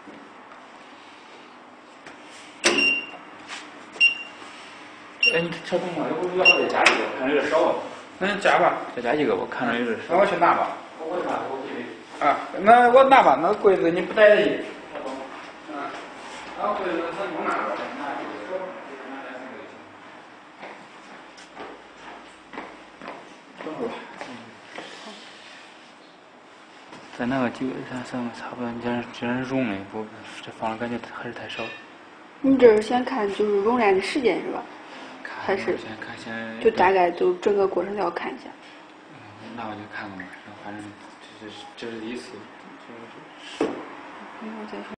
哎，你车动了，我主要再加一个，看着有点少。那你加吧，再加一个，我看着有点少。那我去拿吧。我拿，我给你。啊，那我拿吧，那柜子你不带着去。嗯。然后柜子他不拿了，拿这个手，拿来那个就行。等会儿吧。咱那个基本上差不多，这样容的，不，这放的感觉还是太少。 你这是先看就是容量的时间是吧？还是先看先就大概就整个过程都要看一下。 那我就看看吧，反正这是第一次。 没有再说。